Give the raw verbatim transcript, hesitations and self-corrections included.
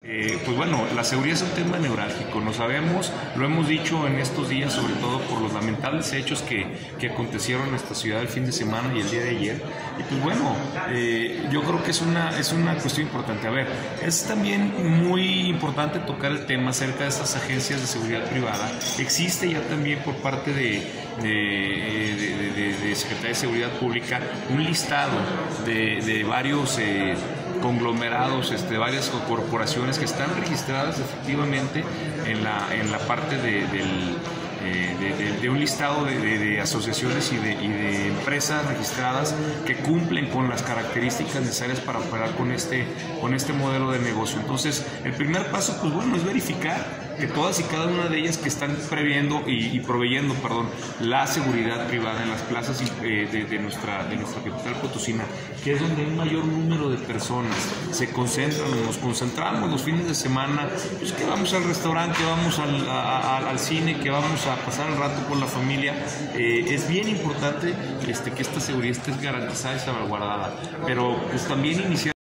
Eh, pues bueno, la seguridad es un tema neurálgico, lo sabemos, lo hemos dicho en estos días, sobre todo por los lamentables hechos que, que acontecieron en esta ciudad el fin de semana y el día de ayer. Y pues bueno, eh, yo creo que es una, es una cuestión importante. A ver, es también muy importante tocar el tema acerca de estas agencias de seguridad privada. Existe ya también por parte de, de, de, de, de Secretaría de Seguridad Pública un listado de, de varios eh, conglomerados, este, varias corporaciones que están registradas efectivamente en la, en la parte de, del, eh, de, de, de un listado de, de, de asociaciones y de, y de empresas registradas que cumplen con las características necesarias para operar con este, con este modelo de negocio. Entonces, el primer paso, pues bueno, es verificar que todas y cada una de ellas que están previendo y, y proveyendo, perdón, la seguridad privada en las plazas eh, de, de, nuestra, de nuestra capital potosina, que es donde hay un mayor número de personas, se concentran, nos concentramos los fines de semana, pues que vamos al restaurante, que vamos al, a, a, al cine, que vamos a pasar el rato con la familia. Eh, es bien importante este, que esta seguridad esté garantizada y salvaguardada, pero pues también iniciar